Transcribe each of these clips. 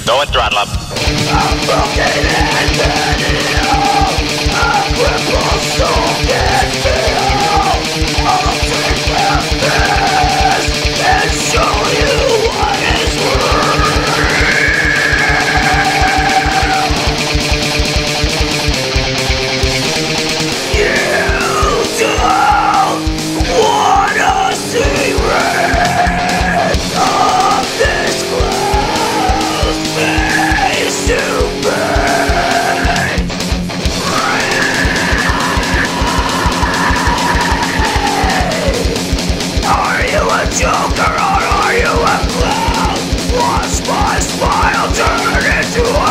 Go and throttle up. I'm broken and ill. A crippled soul can feel. I'll take this and show you what is real. You don't wanna see red of this close face to face. Are you a joker or are you a clown? Watch my smile turn into a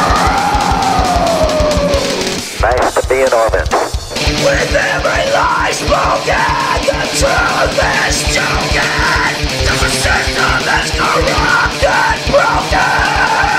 frown. Nice to be in orbit. With every lie spoken, the truth is choking. The system is corrupt and broken.